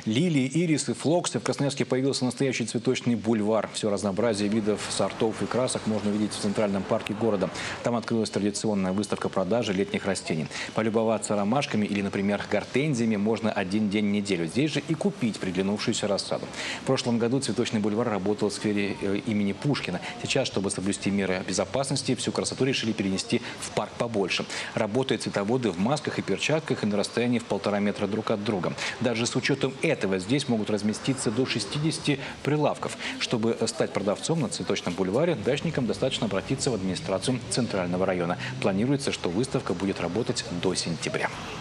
Лилии, ирисы, флоксы. В Красноярске появился настоящий цветочный бульвар. Все разнообразие видов, сортов и красок можно увидеть в Центральном парке города. Там открылась традиционная выставка продажи летних растений. Полюбоваться ромашками или, например, гортензиями можно один день в неделю. Здесь же и купить приглянувшуюся рассаду. В прошлом году цветочный бульвар работал в сфере имени Пушкина. Сейчас, чтобы соблюсти меры безопасности, всю красоту решили перенести в парк побольше. Работают цветоводы в масках и перчатках и на расстоянии в 1,5 метра друг от друга. Даже с учетом этого здесь могут разместиться до 60 прилавков. Чтобы стать продавцом на цветочном бульваре, дачникам достаточно обратиться в администрацию Центрального района. Планируется, что выставка будет работать до сентября.